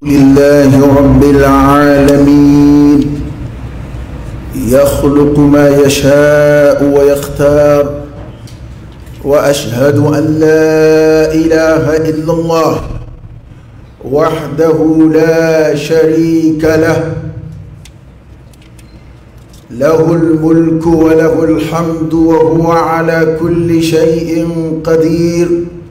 لله رب العالمين يخلق ما يشاء ويختار وأشهد أن لا إله إلا الله وحده لا شريك له له الملك وله الحمد وهو على كل شيء قدير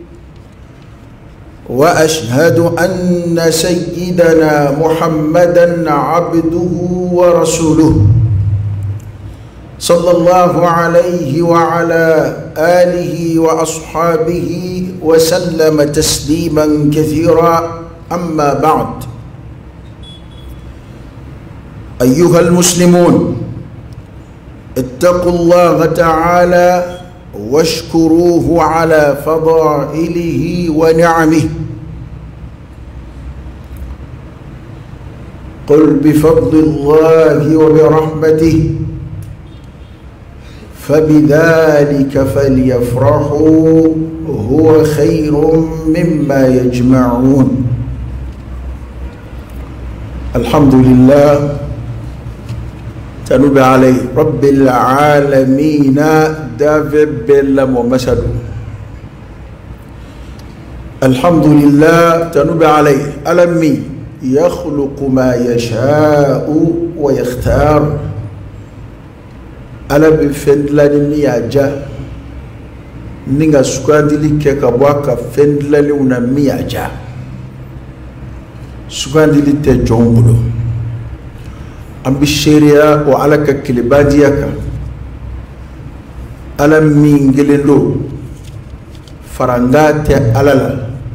وأشهد أن سيدنا محمدًا عبده ورسوله صلى الله عليه وعلى آله وأصحابه وسلم تسليمًا كثيرا. أما بعد، أيها المسلمون، اتقوا الله تعالى واشكروه على فضائله ونعمه. قل بفضل الله وبرحمته فبذلك فليفرحوا هو خير مما يجمعون. الحمد لله تنوب عليه رب العالمين دافع بلا ومسد. الحمد لله تنوب عليه ألمي يخلق ما يشاء ويختار. ألا بفندلان مياجا نيغا سكاندلي كيكابواكا فندلان ونا مياجا سكاندلي تجونبلو أم بالشريعة وعلى كلباديك ألم من جللو فرنجات على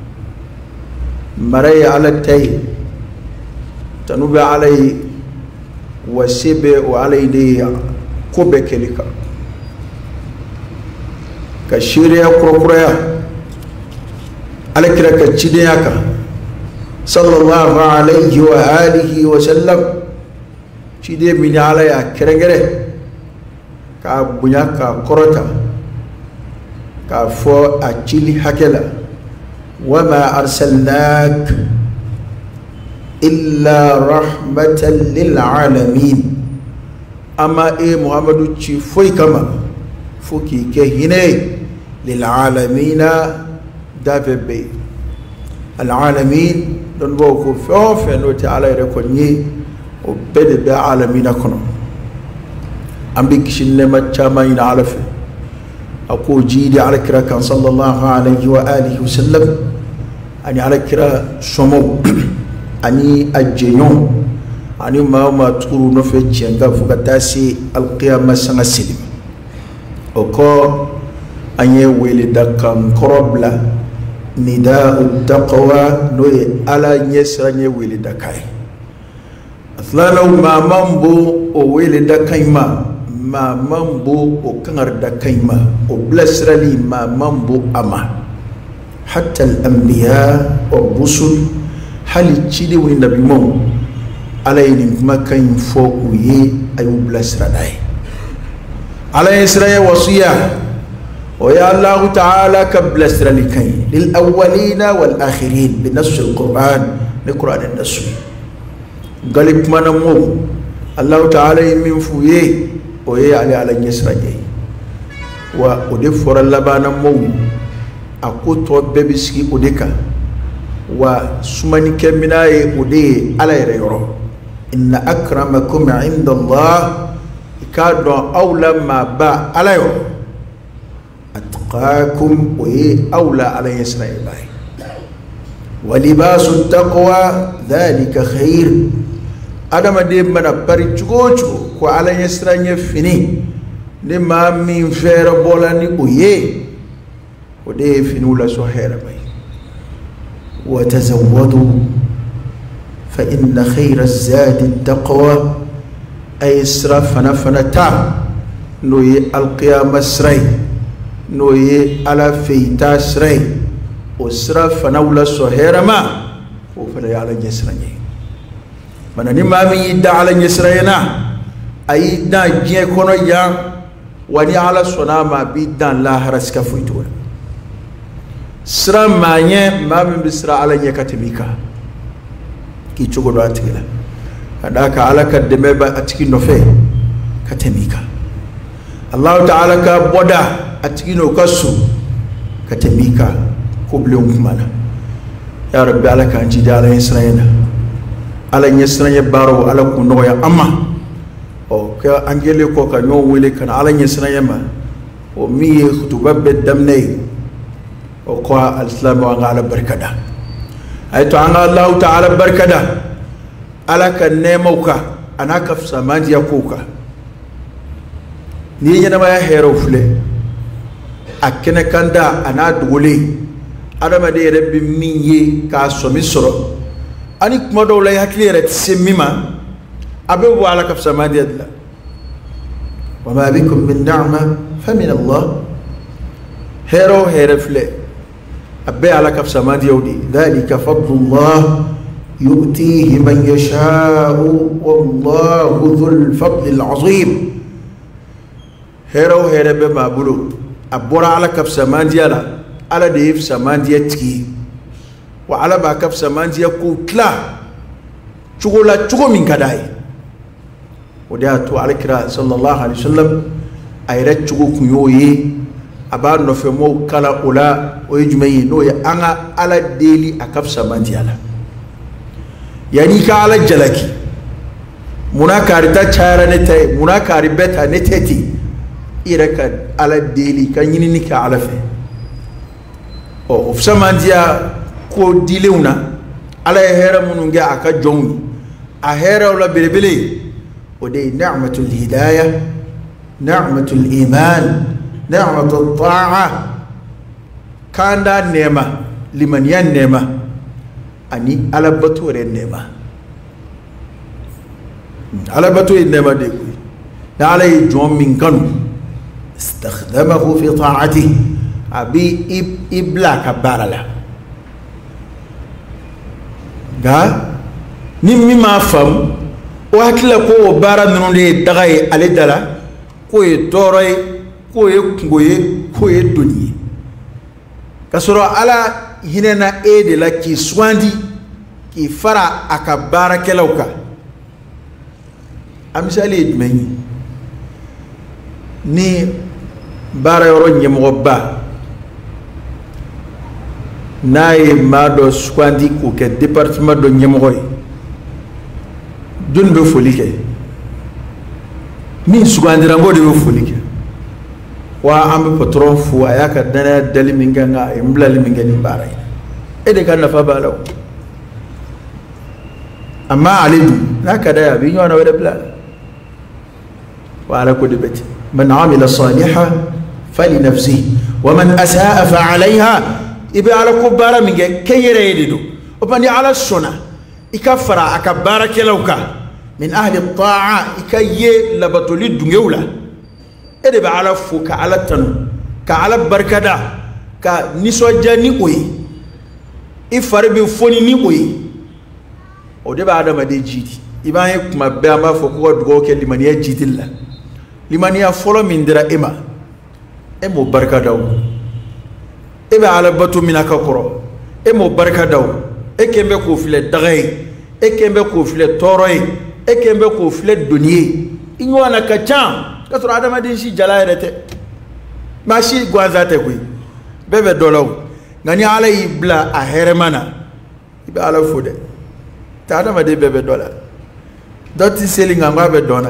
مري على التاي تنوب علي وسيب وعلي دي كوبك لك كشريعة كروكريا على كلا كتشديك صلى الله عليه وآله وسلم. Cide minyala ya kerengere ka bunya ka korota ka fo a chili hakela wama arsalnak illa rahmatan lil alamin. Ama Muhammadu ci foi kama foki ke hine lil alamina davebe al alamin don boko fo fe no ta'ala rekonyi o bede be alamina kono ambi kishinne machama ina alafe ako jidi ala kira kan sallallahu alayhi wa alihi wa sallam ani ala kira somo ani ajenyo ani ma turu no fe jenga fuka tasi alqiyama sanga silim oko anye wele dakam korobla nida'u taqwa no ala nyesra nye wele dakai Athlanau ma mambo o wele da kaima ma mambo o kangar da kaima o blesrali ma mambo ama hatta al-anbiya wa rusul hali chide woni nabi mo alayni makain fo uye ayu blesradai alay israya wasiya wa ya Allah ta'ala ka blesrali kain lil awwalina wal akhirin bi nass al-Qur'an ni Qur'an an-nass galip mana mo Allah ta'ala min fuye oye ala nyesraje wa ode foral labana mo akoto bebiski odeka wa sumani keminaye ode ala yoro inna akramakum inda Allah ikado awla ma ba ala yoro atqakum oye awla ala yesraje bay wa libasu taqwa dhalika khair. Adama de mana pari chugochu ko ala yesranye fini ne ma min fera bola ni uye o de finula so hera bay wa tazawwadu fa inna khayra az-zadi at-taqwa ay israfana fanata no ye al-qiyamah sray no ye ala feita sray o israfana wala so hera ma o fa ala yesranye manani mami yidda ala nyesrayna ay da je kono ya wani ala sonama bi dan la haraska fuitwa sra manye mamin bisra ala nyakatimika ki cogo do atigila kada ka ala ka deme ba atigi no fe ka temika Allah ta'ala ka boda atigi no kasu ka temika ko blon kumana ya rabbi ala ka anji dala isra'ila ala nyesranya baro ala ku no ya amma o ka angele ko ka no wele kan ala nyesranya ma o mi khutuba be damne o ko al-islam wa ala barkada ay to anga Allah ta'ala barkada ala ka nemauka anaka samandi yakuka ni nyana ma ya hero fule akene kanda ana dugule adama de rabbi minye ka somi soro ani kuma do la yakli ret semima abe wala ka samandi adla wama bikum min ni'ma famin Allah hero fule abe ala ka samandi yodi dhalika fadlullah يؤتيه من يشاء والله ذو الفضل العظيم هيرو بما بلو أبورا على كف سمانديا على ديف سمانديا تكي وعلى با كف سمانديا كوتلا شغولا شغو من كداي ودياتو على كرا صلى الله عليه وسلم أيرت شغو كيوي أبار نفهمو كلا أولا ويجمعي نويا أنا على ديلي أكف سمانديا yani ka ala jalaki munakari ta chara nete munakari beta neteti iraka ala deli ka nyini ni ka ala fe o ofsamandia ko dileuna ala hera mununga aka jongi a hera wala belebele o de ni'matul hidayah ni'matul iman ni'matul ta'a kanda nema liman yan nema ani ala batore nema ala batore nema de ko da ala jom min kanu istakhdamahu fi ta'atihi abi ibla kabarala ga ni ma fam o hakila ko bara nunu de dagaye ale dala ko e toroy ko e ngoye ko e doni kasoro ala hinena de la ki swandi ki fara aka barakelauka amsali dmeni ni bara yoro nyemo ba naye mado swandi ko ke département do nyemo hoy dun be folike min swandi rango de be folike wa ambe patron fu ayaka dana dali minganga imblali mingani baray ede kan nafa balaw amma alidu nakada ya bi nyona wada bla wa ala kulli bait man amila salihan fali nafsihi wa man asaa fa alayha ibi ala kubara minge kayere yedido opani ala sona ikafara akabara kelauka min ahli at-ta'a ikaye labatuli dungewla ede ba ala fu ka ala tanu ka ala barkada ka nisoja ni oyi ifare be foni ni oyi o de ba adama de jidi ibaye kuma be amba fo ko dugo ke limaniya jidilla limaniya folo min dira ema e mo barkadaw e be ala batu minaka koro e mo barkadaw e kembe ko file dagay e kembe ko file toroy e kembe ko file doniye inwana ka cham kasoro adama din shi jalayrete ma shi gwanzate kuy bebe dolaw ngani ala ibla a heremana ibe ala fude ta adama de bebe dola doti selinga ngabe dona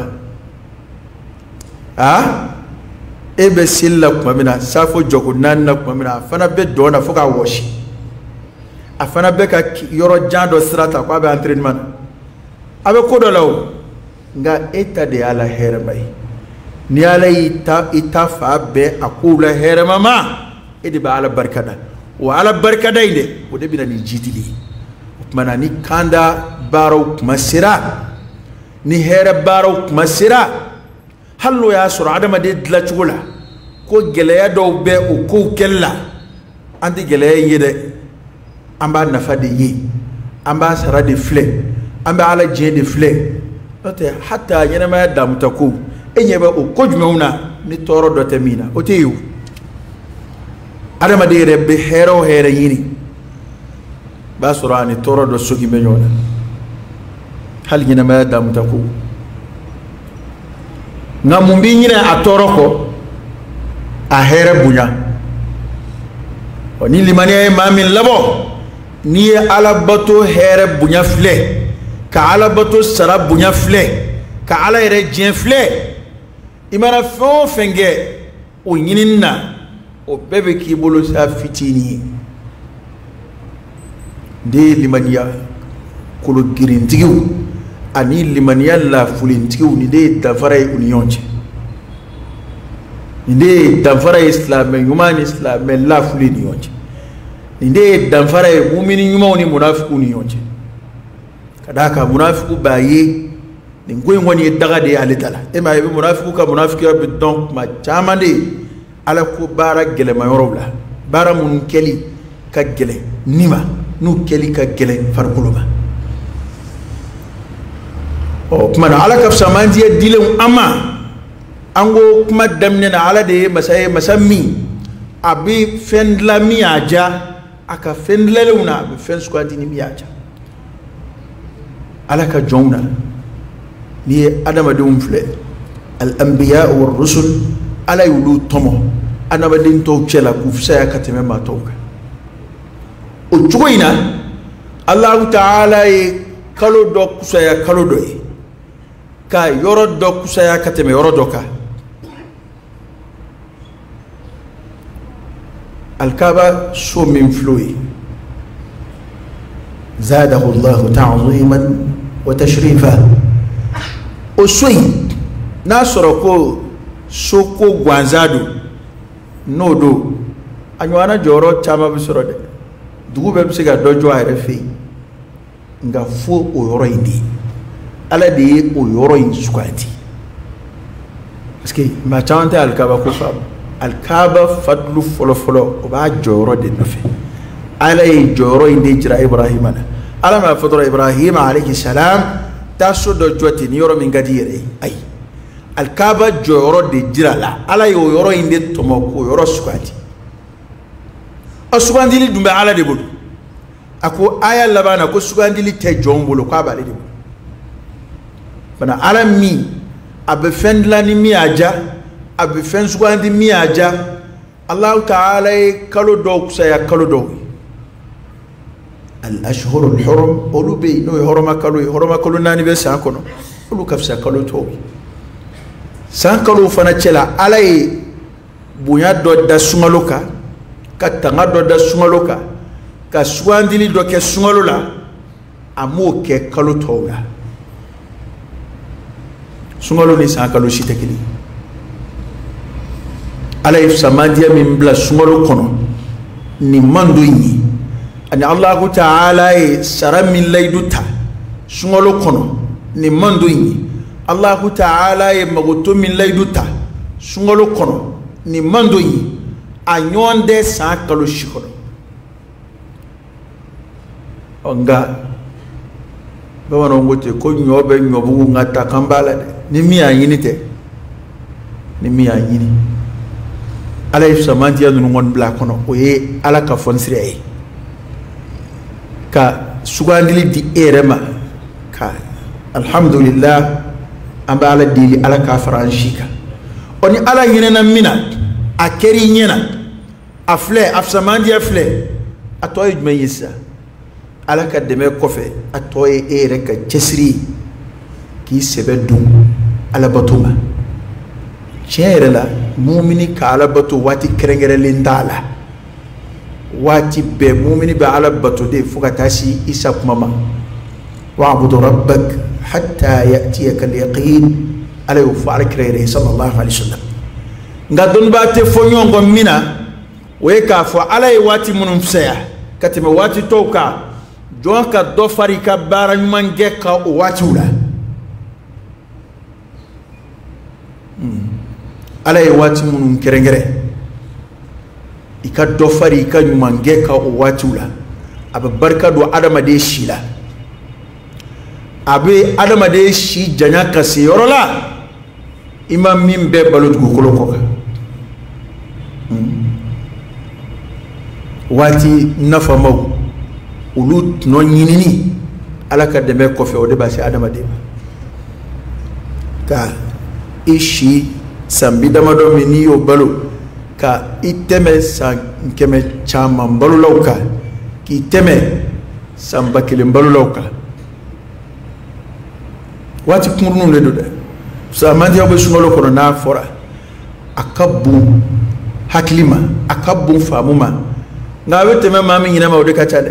ebe silla kuma mina safo jogo nanna kuma mina fana be dona foka washi afana be ka yoro jando strata kwa be entraînement abe kodolaw nga eta de ala heremay ni ala ita fa be akula herema ma edi ba ala barkada wa ala barkada inde o de bina ni jitili mana ni kanda baro masira ni here baro masira hallo ya sura adama de dla chula ko geleya do be o ko kella andi geleya yede amba nafa de yi amba sara de fle amba ala je de fle ote hatta yana ma damtaku enyeba o kojumuna ni toro do temina o teyu adama de rebe hero here yini basurani toro do sogi menyona hal ɲɛnamaya damuta ko nka mun b'i ɲinɛ a tɔɔrɔ kɔ a hɛrɛ bonya ni limaniya ye maa min labɔ n'i ye alabato hɛrɛ bonya filɛ ka alabato sara bonya filɛ ka ala yɛrɛ diɲɛ filɛ i mana fɛn o fɛn kɛ o ɲinini na o bɛɛ bɛ k'i bolo sa fitinin ye de ye limaniya kolo girintigiw ani limaniya lafulentigiw ni de ye danfara ye u ni ɲɔgɔn cɛ nin de ye danfara ye silamɛ ɲuman ni silamɛ lafuli ni ɲɔgɔn cɛ nin de ye danfara ye mumini ɲumanw ni munafiku ni ɲɔgɔn cɛ ka d'a kan munafiku b'a ye nin ko in kɔni ye daga de ye ale ta la e m'a ye i bɛ munafiku ka munafikiya bɛ dɔn tuma caman de ye ala ko baara gɛlɛmayɔrɔw la baara minnu kɛli ka gɛlɛn ni ma n'u kɛli ka gɛlɛn farikolo ma ɔ kuma na ala ka fisamantiya dilenw an ma an ko kuma daminɛ na ala de ye masa ye masa min a bɛ fɛn dilan min y'a diya a ka fɛn dilanlenw na a bɛ fɛn suganti ni min y'a diya ala ka jɔnw na n'i ye adamadenw filɛ al-anbiya wa rusul ala y'olu tɔmɔ adamaden tɔw cɛ la k'u fisaya ka tɛmɛ maa tɔw kan o cogo in na Allahu Ta'ala ye kalo dɔ kusaya kalo dɔ ye ka yɔrɔ dɔ kusaya ka tɛmɛ yɔrɔ dɔ kan Al-Kaaba so min filɛ ye zaadahu Allahu ta'ziman wa tashrifa o so in n'a sɔrɔ ko so ko gansan don n'o don a ɲɔgɔnna jɔyɔrɔ caman bɛ sɔrɔ dɛ dugu bɛɛ bɛ se ka dɔ jɔ a yɛrɛ fɛ yen nka fo o yɔrɔ in de ye ala de ye o yɔrɔ in suganti parce que maa caman tɛ Al-Kaaba ko faamu Al-Kaaba fadlu fɔlɔfɔlɔ o b'a jɔyɔrɔ de nɔfɛ ala ye jɔyɔrɔ in de jira Ibrahima la ala m'a fɔ dɔrɔn Ibrahima alayhi salam taa so dɔ jɔ ten ni yɔrɔ min ka di yɛrɛ ye ayi Al-Kaaba jɔyɔrɔ de jira la ala ye o yɔrɔ in de tɔmɔ k'o yɔrɔ suganti a sugandili dun bɛ ala de bolo a ko aya laban na ko sugandili tɛ jɔnw bolo k'a b'ale de bolo bana ala min a bɛ fɛn dilan ni min y'a diya a bɛ fɛn sugandi min y'a diya Allahu Ta'ala ye kalo dɔw kusaya kalo dɔw ye al-ashhurul hurum olu bɛ yen n'o ye hɔrɔma kalo ye hɔrɔma kalo 4 bɛ san kɔnɔ olu ka fisa kalo tɔw ye san kalo fana cɛla ala ye bonya dɔ da sunkalo kan ka tanga dɔ da sunkalo kan ka sugandili dɔ kɛ sunkalo la a m'o kɛ kalo tɔw la sunkalo ni san kalo si tɛ kelen ala ye fisamantiya min bila sunkalo kɔnɔ nin man do ɲi ani Allahu Ta'ala ye sara min layidu ta sunkalo kɔnɔ nin man do ɲi Allahu Ta'ala ye magoto min layidu ta sunkalo kɔnɔ nin man do ɲi a ɲɔgɔn tɛ san kalo si kɔnɔ nka bamananw ko ten ko ɲɔ bɛ ɲɔbugu nka ta kan b'a la dɛ ni min y'a ɲini tɛ ni min y'a ɲini ala ye fisamantiya ninnu kɔni bila a kɔnɔ o ye ala ka fɔnisira ye ka sugandili di e yɛrɛ ma ka alhamdulillah an bɛ ala deli ala k'a fara an si kan ɔ ni ala ɲinɛna min na a kɛra i ɲɛna a filɛ a fisamantiya filɛ a tɔ ye jumɛn ye sisan ala ka dɛmɛ kɔfɛ a tɔ ye e yɛrɛ ka cɛsiri k'i sɛbɛ dun alabato ma tiɲɛ yɛrɛ la mumini ka alabato waati kɛrɛnkɛrɛnlen t'a la waati bɛɛ mumini bɛ alabato de fo ka taa se isa kuma ma wa'budu rabbak hatta ya'tiyaka al-yaqin ala y'o fɔ alakira yɛrɛ ye sallallahu alaihi wasallam nka dɔnnibaa tɛ fɔ ɲɔgɔn kɔ min na o ye k'a fɔ ala ye waati minnu fisaya ka tɛmɛ waati tɔw kan jɔn ka dɔ fara i ka baara ɲuman kɛ ka o waatiw la ala ye waati minnu kɛrɛnkɛrɛn i ka dɔ fara i ka ɲuman kɛ ka o waatiw la a bɛ barika don adamaden si la a bɛ adamaden si janya ka se yɔrɔ la i ma min bɛɛ balo dugukolo kɔ kan waati nafamaw olu tɔnɔ ɲinini ala ka deme ko fe o de basi adama de ka ishi sambi dama do mini yo balo ka iteme san keme chama balo lawka ki teme samba kilim balo lawka wati kununu le do de sa mandi obo sungolo kono na fora akabu haklima akabu famuma nga wete me mami nyina ma odeka chale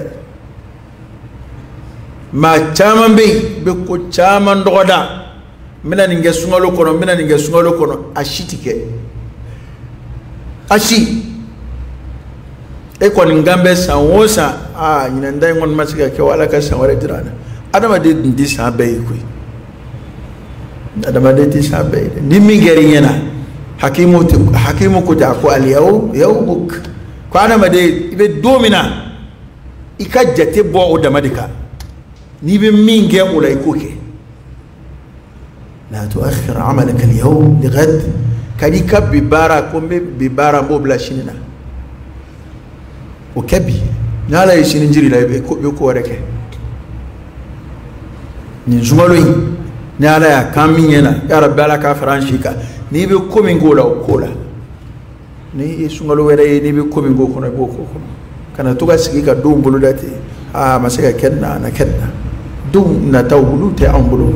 ma chama be ko chama ndogoda mina ninge sungolo kono ashitike ashi e ko ngambe sanwosa nyina ndai ngon masika ke wala ka saware dirana adama de ndi sabe ko adama de ti sabe ni mi geri nyana hakimu ko ta ko al yawmuk ko adama de ibe domina ikajjate bo o damadika ni be minge ulai koke لا تؤخر عملك اليوم لغد كديك ببارا كم ببارا موبلا شيننا وكبي نالا يشين جري لا يبكو ورك نجملوي نالا يا كامينا يا رب على كافرانشيكا نيبي كومين غولا وكولا ني سungalo were ni be komi go kono boko kono kana tuga sigika dum buludati masika kenna na kenna dum na tawbulu te ambulu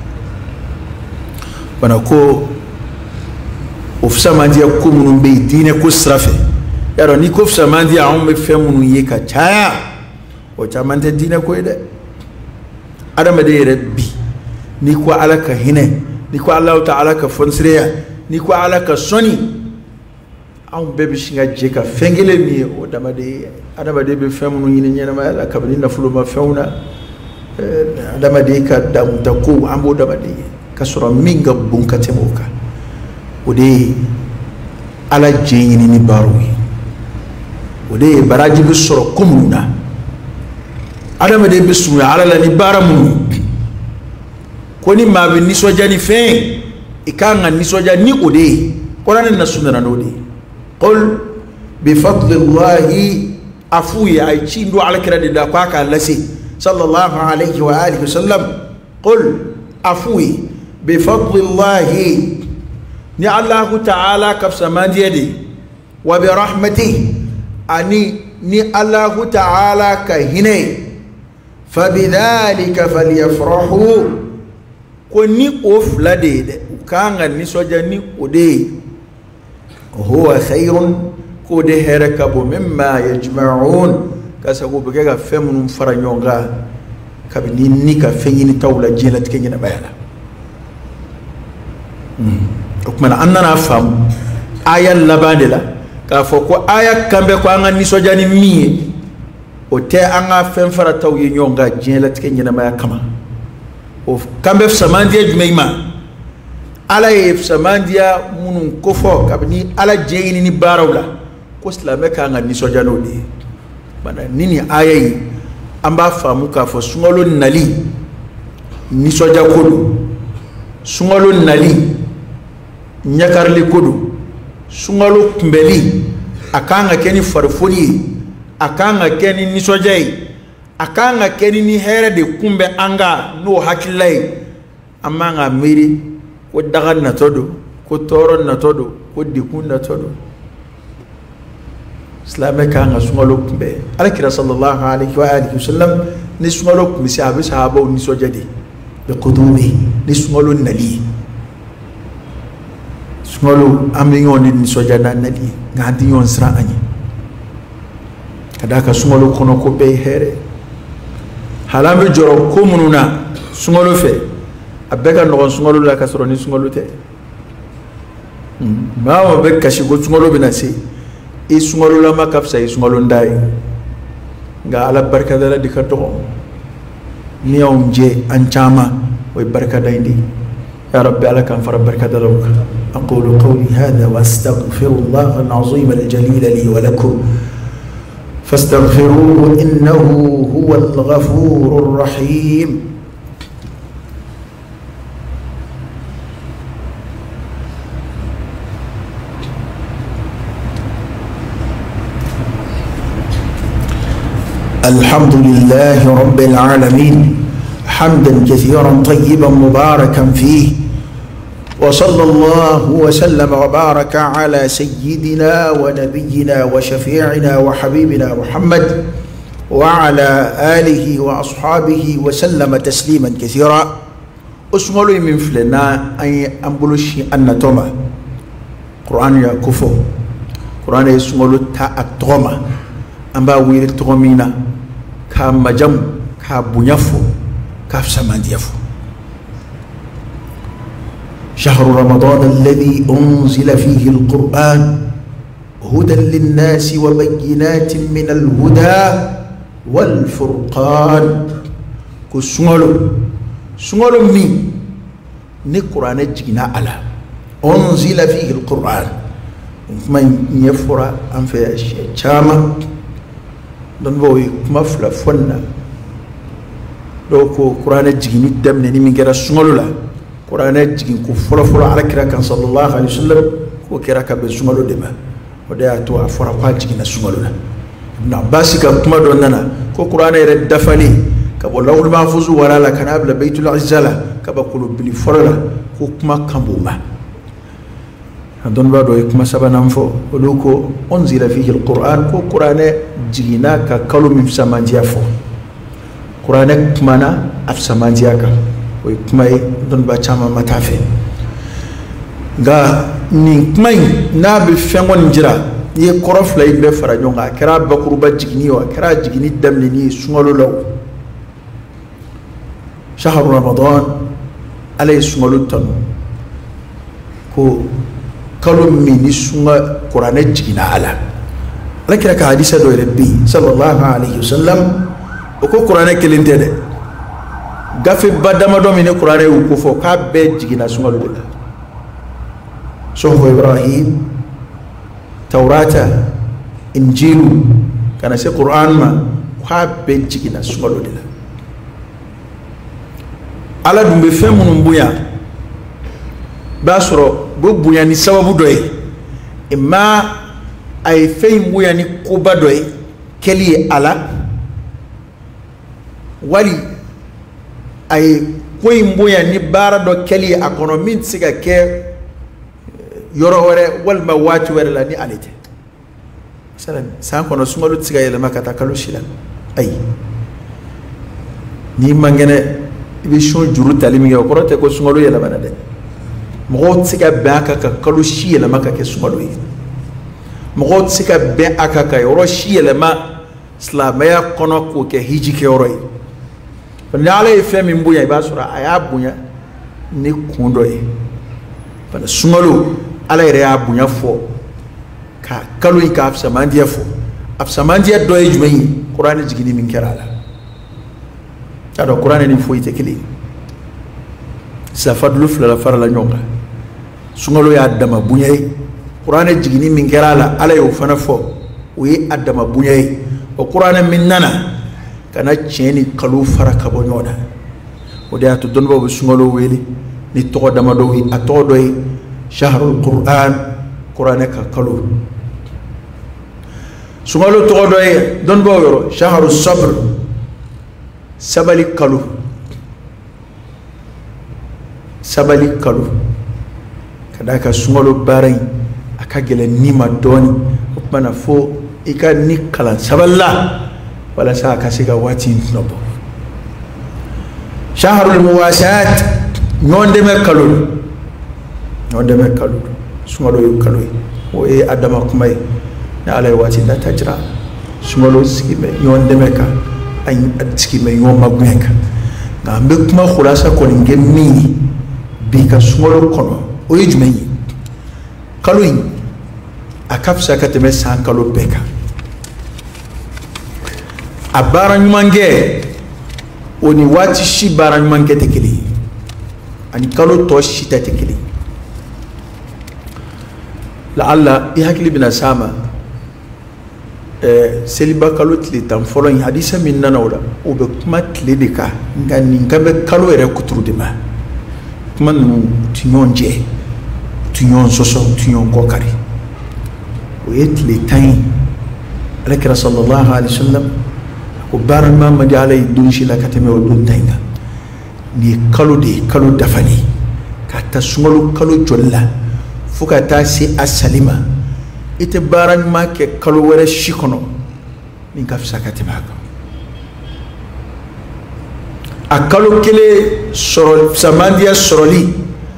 bana ko ofisa mandia ko munun be dine ko strafe yaro ni ko ofisa mandia on be fe munun ye ka chaya o chamante dine ko ide adama de rabbi ni ko alaka hine ni ko allah ta'ala ka fonsriya ni ko alaka soni on be bi shinga je ka fengele mi o adama de be fe munun yine nyena ma ala ka bi na fulo ma feuna adama de ka dam ta ko ambo adama de kasura minga bunka temoka ode ala jeyini ni barwi ode baraji bi soro kumuna adama de bisu ala la ni baramu koni ma bi ni soja ni fe ikanga ni soja ni ode qur'an na sunna no de qul bi fadlillahi afuya ay chindo ala kirade da kwa ka lasi sallallahu alayhi wa alihi wasallam qul afuya بفضل الله ني الله تعالى كفسمان يدي وبرحمته اني ني الله تعالى كهني فبذلك فليفرحوا كوني اوف لديد كان ني سوجاني اودي هو خير كودي هركب مما يجمعون كاسغو بغا فمن فرانيونغا كابني ني كفيني تولا جيلات كيني بيانا okmana annana fam aya labandela ka foko aya kambe ko anga ni sojani mi o te anga fem fara taw ye nyonga jela tike nyina ma kama o kambe samandia jumeima ala ye samandia munun kofo kabni ala jeyini ni barawla ko islame ka anga ni sojano de bana nini aya yi amba famu ka fo sungolo nali ni soja kodu sungolo nali nyakarli kodu sungalo kumbeli akanga keni farfoni akanga keni ni sojai akanga keni ni here de kumbe anga no hakilai amanga miri ko daga na todo ko toro na todo ko dikun na todo islame kanga sungalo kumbe alakira sallallahu alaihi wa alihi wasallam ni sungalo kumisi abisahaba ni sojadi be qudumi ni sungalo nali sungalo ambiyon ni sojana nali ngadi yon sra anyi kadaka sungalo kono ko be here halambe joro ko mununa sungalo fe abeka no sungalo la kasro ni sungalo te ma be kashi go sungalo binasi e sungalo la makafsa e sungalo ndai nga ala barka dala dikato ni onje anchama way barka daindi يا رب لك أنفر بركة دلوك أقول قولي هذا وأستغفر الله العظيم الجليل لي ولكم فاستغفروه إنه هو الغفور الرحيم الحمد لله رب العالمين حمدا كثيرا طيبا مباركا فيه، وصلى الله وسلم وبارك على سيدنا ونبينا وشفيعنا وحبيبنا محمد وعلى آله وأصحابه وسلم تسليما كثيرا. أسمعوا من فلنا أي أمبلوشي أن توما قرآن يا كفو قرآن يسمعوا تا التوما أمبا ويل تومينا كمجم كبنيفو كفسمانديفو. شهر رمضان الذي أنزل فيه القرآن هدى للناس وبينات من الهدى والفرقان. سنغلو مين نقرأ نجينا على أنزل فيه القرآن من يفرع أن في الشامة دنبوي مفلا فنا لوكو قرآن جيني دم نني من كرا سنغلو لا قرآن جين كفلا فلا على كرا كان صلى الله عليه وسلم وكرا كبر سنغلو دما وده أتوا أفرع قال جينا سنغلو لا ابن عباس كما دوننا كو قرآن يرد دفلي كبو الله المحفوظ ولا لا كان قبل بيت العزالة كبو قلوب بلي فرلا كو كما كمبوما دون بعد ويكما سبنانفو ولوكو أنزل فيه القرآن كو قرآن جينا ككلو من سمانجيافو قرآن كمانا أف سمانجياكا ويكما دون بachama متافي غا نكماي نابي فيمون نجرا ye korof la ibe fara nyonga kera bakuruba jigini wa kera jigini damni sungalo law. شهر رمضان عليه سungalo tanu ko kalum min sunga qur'an jigina ala lakira ka hadisa do rabbi sallallahu alaihi wasallam ko qur'an kelinde de gafi badama do min qur'an ko fo ka be jigina sungalo de sohbo ibrahim Taurata, Injilu, kana se Quran ma kwa be jigina sungalo de la. Ala dumbe fe munum buya basoro bo buya ni sababu doye imma ay fe buya ni kuba doye keli ala wali ay koy buya ni bara do keli akono min siga ke yoro wore wal ma wati wore la ni alite salam san kono sungalo tsiga yele makata kalu shila ay ni mangene ibi shon juru talimi ga korote ko sungalo yele bana de mo tsiga baka ka kalu shi yele makake sungalo yi mo tsiga be aka ka yoro shi yele ma islamaya kono ko ke hiji ke yoro yi ni ala femi mbuya ba sura aya bunya ni kundo yi bana sungalo ala yɛrɛ y'a bonya fɔ ka kalo in ka afsamandiya fɔ afsamandiya dɔ ye jumɛn ye kuranɛ jigini min kɛra a la k'a dɔn kuranɛ ni foyi tɛ kelen safadulu filala farala ɲɔgɔn kan sunkalo y'a dama bonya ye kuranɛ jigini min kɛra a la ala y'o fana fɔ o ye a dama bonya ye o kuranɛ min nana ka na tiɲɛ ni kalo fara ka bɔ ɲɔgɔn na o de y'a to dɔnnibaw bɛ sunkalo wele ni tɔgɔ dama dɔw ye a tɔgɔ dɔ ye شهر القرآن قرآن كالو سمالو تقولوا دون بويرو شهر الصبر سبالي كالو سبالي كالو كذاك سمالو بارين أكاجل نيما دوني وبنا فو إكا نيكالان سبالا ولا سا كاسيكا واتين نبو شهر المواساة نون دمر كالو ودمه كالو سمالو يكالو وإيه أدم أكمل نعلى واتي لا تجرا سمالو سكيم يون دمكا أي سكيم يوم مغنيكا نعم بكما خلاصة كونين جمي بيكا سمالو كونو ويجمعي كالوين أكافسا كتمه سان كالو بيكا أبارا نمانجي وني واتي شي بارا نمانجي تكلي أني كالو توشي تكلي لعل يهكلي بنا ساما سليبا كالو تلي تنفولون حديثا من نانولا وبكما تلي ديكا نكامي كالو يرى كترو ديما كما تنيون جي تنيون سوسو تنيون كوكاري ويتلي تاين لكرا صلى الله عليه وسلم وبار ما مدي علي دونشي لا كتمي ودون تاينغا ni kalo dafali ka ta sunkalo kalo jolla fo ka taa se a salima i tɛ baara ɲuman kɛ kalo wɛrɛ si kɔnɔ min ka fisa ka tɛmɛ a kan a kalo kelen sɔrɔ samandiya sɔrɔli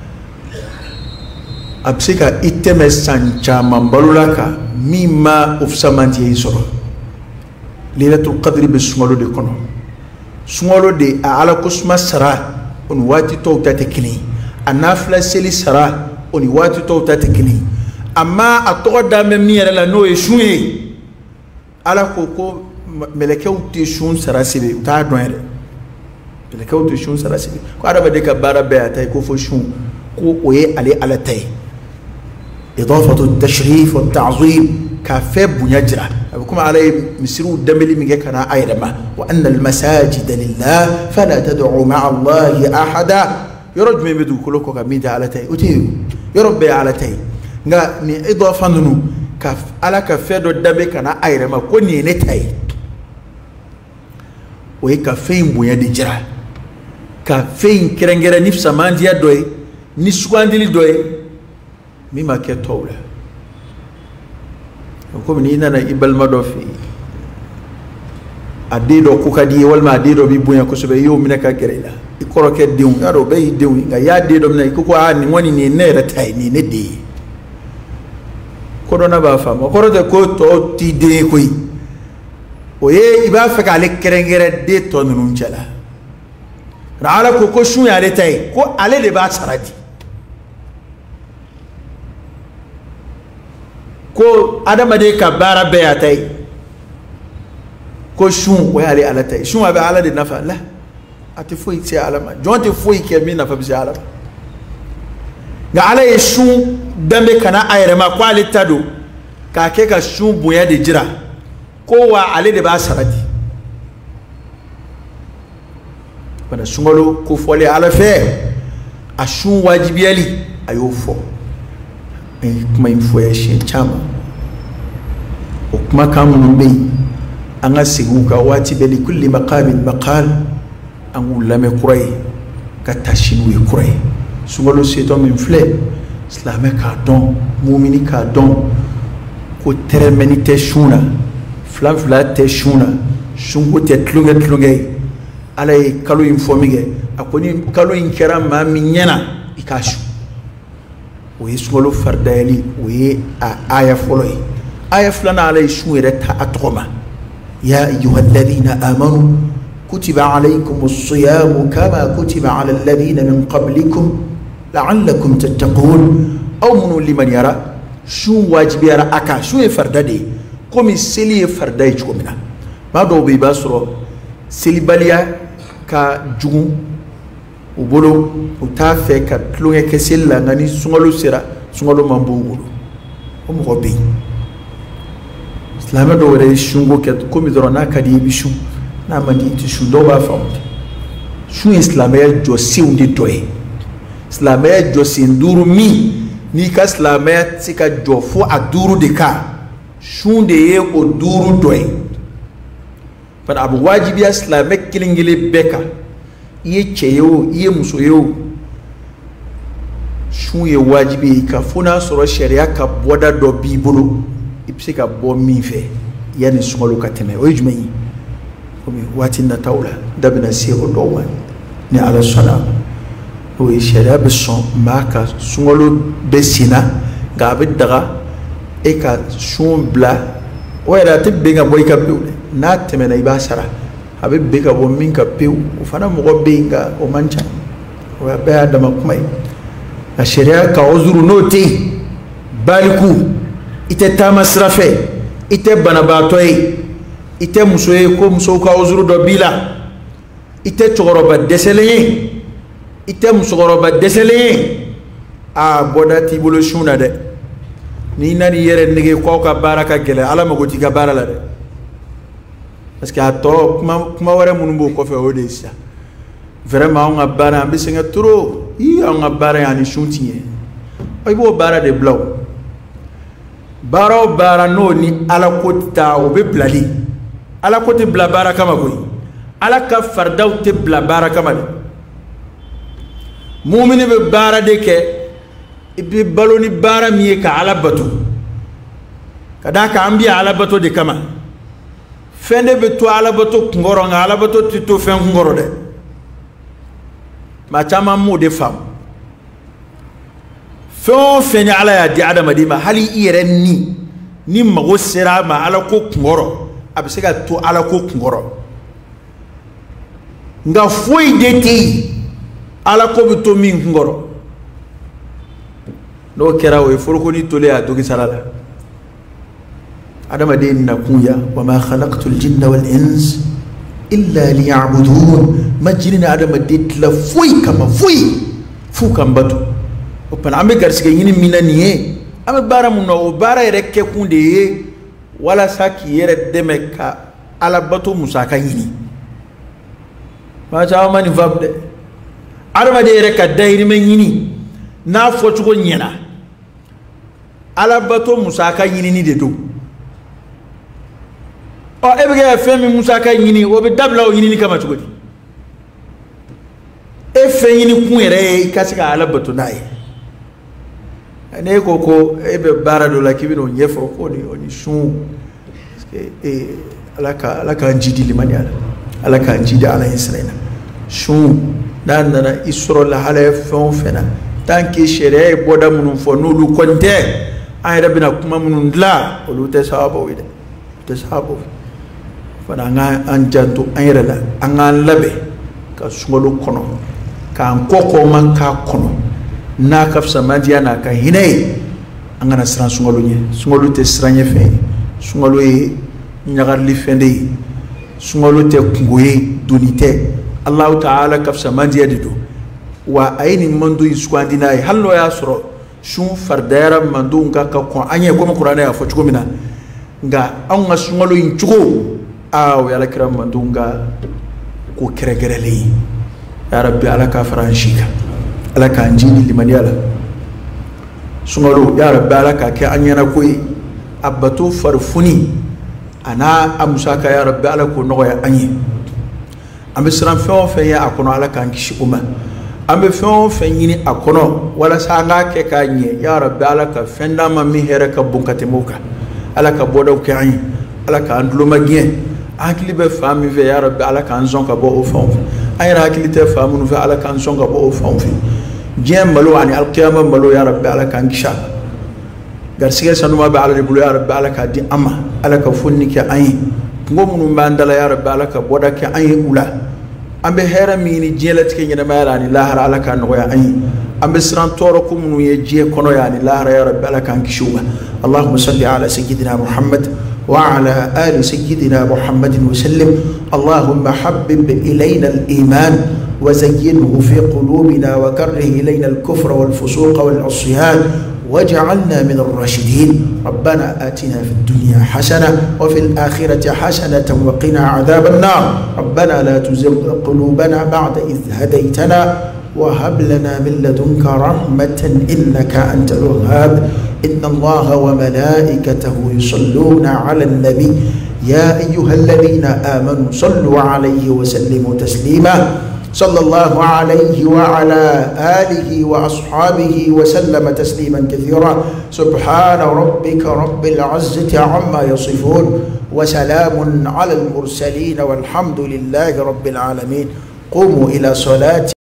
a bɛ se ka i tɛmɛ san caman balola kan min ma o samandiya in sɔrɔ Lailatul Qadri bɛ sunkalo de kɔnɔ sunkalo de a ala ko suma sara o ni waati tɔw ta tɛ kelen a nafila seli sara o ni waati tɔw ta tɛ kelen amma a tɔgɔ da mɛ min yɛrɛ la n'o ye sun ye ala ko mɛlɛkɛw tɛ sun sara siri u t'a dɔn yɛrɛ mɛlɛkɛw tɛ sun sara siri ko adamaden ka baara bɛɛ a ta ye ko fo sun ko o ye ale ala ta ye idafatu tashrif wa ta'zim ka fɛn bonya jira a bɛ komi ala ye misiriw danbeli min kɛ ka na a yɛrɛ ma wa anna al-masajida lillah fala tad'u ma'a allahi ahada yɔrɔ jumɛn bɛ dugukolo kɔ ka min tɛ ala ta ye o tɛ yɔrɔ bɛɛ ye ala ta ye nka nin idafa ninnu ka ala ka fɛn dɔ danbe ka na a yɛrɛ ma ko nin ye ne ta ye o ye ka fɛn in bonya de jira ka fɛn in kɛrɛnkɛrɛn ni samandiya dɔ ye ni sugandili dɔ ye min ma kɛ tɔw la komi n'i nana i balima dɔ fɛ yen a den dɔ ko ka di ye walima a den dɔ b'i bonya kosɛbɛ i y'o minɛ ka gɛrɛ i la i kɔrɔkɛ denw y'a dɔn o bɛɛ y'i denw ye nka i y'a den dɔ minɛ i ko nin kɔni nin ye ne yɛrɛ ta ye nin ye ne den ye kodɔnna b'a faamu o kɔrɔ tɛ ko tɔw t'i den ye koyi o ye i b'a fɛ k'ale kɛrɛnkɛrɛn den tɔ ninnu cɛ la nka ala ko sun y'ale ta ye ko ale de b'a sara di ko adamaden ka baara bɛɛ y'a ta ye ko sun o y'ale ala ta ye sun a bɛ ala de nafa la a tɛ foyi se ala ma jɔn tɛ foyi kɛ min nafa bɛ se ala ma nka ala ye sun danbe ka na a yɛrɛ ma ko ale ta don k'a kɛ ka sun bonya de jira ko wa ale de b'a sara di bana sunkalo kofɔlen ala fɛ a sun wajibiyali a y'o fɔ an ye kuma in fɔ siɲɛ caman o kumakan minnu bɛ yen an ka segin u kan waati bɛɛ li kulli maqamin maqal an k'u lamɛn kura ye ka taa sini u ye kura ye sunkalo setɔ min filɛ silamɛ k'a dɔn mumini k'a dɔn ko tɛrɛmɛni tɛ sun na fila tɛ sun na sunko tɛ tulonkɛ ye ala ye kalo in fɔ min kɛ a ko ni kalo in kɛra maa min ɲɛna i k'a sun o ye sunkalo faridayali o ye a aya fɔlɔ ye aya filanan ala ye sun yɛrɛ ta a tɔgɔ ma ya ayyuha alladhina amanu kutiba alaykumus siyamu kama kutiba ala alladhina min qablikum la'allakum tattaqun aw minnu liman yara sun wajibiyara a kan sun ye farida de ye komi seli ye farida ye cogo min na maa dɔw bɛ yen i b'a sɔrɔ selibaliya ka jugu u bolo u t'a fɛ ka tulonkɛ kɛ seli la nka ni sunkalo sera sunkalo man b'u bolo o mɔgɔ bɛ yen silamɛ dɔw yɛrɛ ye sunko kɛ komi dɔrɔn n'a ka di i bɛ sun n'a man di i tɛ sun dɔw b'a faamu sun ye silamɛya jɔsenw de dɔ ye silamɛya jɔsen duuru min n'i ka silamɛya tɛ se ka jɔ fo a duuru de kan sun de ye o duuru dɔ ye bari a bɛ wajibiya silamɛ kelen kelen bɛɛ kan i ye cɛ ye o i ye muso ye o sun ye wajibi ye ka fo n'a sɔrɔ sariya ka bɔda dɔ b'i bolo i bɛ se ka bɔ min fɛ yanni sunkalo ka tɛmɛ o ye jumɛn ye komi waati nataw la da bɛna se o dɔw ma ni ala sɔnna o ye sariya bɛ sɔn maa ka sunkalo bɛ sen na nka a bɛ daga e ka sun bila o yɛrɛ a tɛ bɛn ka bɔ i ka pewu dɛ n'a tɛmɛna i b'a sara a bɛ bɛn ka bɔ min ka pewu o fana mɔgɔ bɛ yen nka o man ca o bɛɛ y'a dama kuma ye nka sariya ka ozuru n'o tɛ yen baliku i tɛ taama sira fɛ i tɛ banabaatɔ ye i tɛ muso ye ko musow ka ozuru dɔ b'i la i tɛ cɛkɔrɔba dɛsɛlen ye i tɛ musokɔrɔba dɛsɛlen ye a bɔda t'i bolo sun na dɛ n'i nana i yɛrɛ nege k'aw ka baara ka gɛlɛn ala mago t'i ka baara la dɛ parce que a tɔ kuma wɛrɛ minnu b'o kɔfɛ o de ye sisan vraiment anw ka baara an bɛ sɛgɛn trop anw ka baara yan ani sun ti ɲɛ i b'o baara de bila o baara o baara n'o ni ala ko tɛ taa o bɛ bilali ala ko tɛ bila baara kama koyi ala ka faridaw tɛ bila baara kama dɛ mu'mini be baara de kɛ i bɛ balo ni baara min ye ka Ala bato ka d'a kan an bɛ Ala bato de kama fɛn de bɛ to Ala bato kunkɔrɔ nka Ala bato tɛ to fɛn kunkɔrɔ dɛ maa caman m'o de faamu fɛn o fɛn ni Ala y'a di adamaden ma hali i yɛrɛ ni mago sera a ma Ala ko kunkɔrɔ a bɛ se ka to Ala ko kunkɔrɔ nka foyi de tɛ yen Ala ko bɛ to min kunkɔrɔ n'o kɛra o ye foroko ni tole a dogi sara la adamaden nakun ya wa ma khalaqtul jinna wal ins illa liya'budun ma jinni na adamaden tila foyi kama foyi fu kan bato o pana an bɛ garisɛgɛ ɲini min na nin ye an bɛ baara mun na o baara yɛrɛ kɛkun de ye walasa k'i yɛrɛ dɛmɛ ka Ala bato musaka ɲini maa caman ma nin faamu dɛ adamaden yɛrɛ ka dahirimɛ ɲini n'a fɔcogo ɲɛna Ala bato musaka ɲinini de don e bɛ kɛ fɛn min musaka ɲini o bɛ dabila o ɲinini kama cogo di e fɛn ɲini kun yɛrɛ ye i ka se ka Ala bato n'a ye ne ko ko e bɛ baara dɔ la k'i bɛ n'o ɲɛfɔ ko ni sun Ala k'an ji di limaniya la Ala k'an ji di Ala ɲɛ sira in na sun n'a nana i sɔrɔ lahalaya fɛn o fɛn na tant que sariya ye bɔda minnu fɔ n'olu kɔni tɛ an yɛrɛ bɛna kuma minnu dilan olu tɛ sababu ye dɛ o tɛ sababu fana an janto an yɛrɛ la an k'an labɛn ka sunkalo kɔnɔ k'an kɔkɔma k'a kɔnɔ n'a ka fisa madiya n'a ka hinɛ ye an kana siran sunkalo ɲɛ sunkalo tɛ siran ɲɛ fɛn ye sunkalo ye ɲagarili fɛn de ye sunkalo tɛ kungo ye doni tɛ Allahu ta'ala ka fisa madiya de don wa a ye nin mando in sugandi n'a ye hali n'o y'a sɔrɔ sun faridayara mandenw ka kɔn an ɲɛ komi kuranɛ y'a fɔ cogo min na nka anw ka sunkalo in cogo o ye Alakira mandenw ka ko kɛrɛnkɛrɛnlen ye ya Rabbi Ala k'a fara an si kan Ala k'an ji di limaniya la sunkalo ya Rabbi Ala k'a kɛ an ɲɛna ko ye a bato farifoni a n'a a musaka ya Rabbi Ala k'o nɔgɔya an ye an bɛ siran fɛn o fɛn ye a kɔnɔ Ala k'an kisi o ma an bɛ fɛn o fɛn ɲini a kɔnɔ walasa an k'a kɛ k'a ɲɛ ya Rabbi Ala ka fɛn d'an ma min hɛrɛ ka bon ka tɛmɛ o kan Ala ka bɔdaw kɛ an ye Ala k'an tulomagɛn an hakili bɛ fan min fɛ ya Rabbi Ala k'an sɔn ka bɔ o fanw fɛ an yɛrɛ hakili tɛ fan minnu fɛ Ala k'an sɔn ka bɔ o fanw fɛ diɲɛ malo ani alikiyama malo ya Rabbi Ala k'an kisi a ma garisɛgɛ sanuma bɛ Ala de bolo ya Rabbi Ala k'a di an ma Ala ka fonni kɛ an ye kungo minnu b'an dala ya Rabbi Ala ka bɔda kɛ an ye u la an bɛ hɛrɛ min ɲini diɲɛlatigɛ ɲɛnamaya la ani lahara Ala k'a nɔgɔya an ye an bɛ siran tɔɔrɔ ko minnu ye diɲɛ kɔnɔ ya ani lahara ya Rabbi Ala k'an kisi u ma Allahumma salli ala sayyidina Muhammad وعلى آل سيدنا محمد وسلم اللهم حبب إلينا الإيمان وزينه في قلوبنا وكره إلينا الكفر والفسوق والعصيان واجعلنا من الراشدين ربنا آتنا في الدنيا حسنة وفي الآخرة حسنة وقنا عذاب النار ربنا لا تزغ قلوبنا بعد إذ هديتنا وهب لنا من لدنك رحمة إنك أنت الوهاب إن الله وملائكته يصلون على النبي يا أيها الذين آمنوا صلوا عليه وسلموا تسليما صلى الله عليه وعلى آله وأصحابه وسلم تسليما كثيرا سبحان ربك رب العزة عما يصفون وسلام على المرسلين والحمد لله رب العالمين قوموا إلى صلاة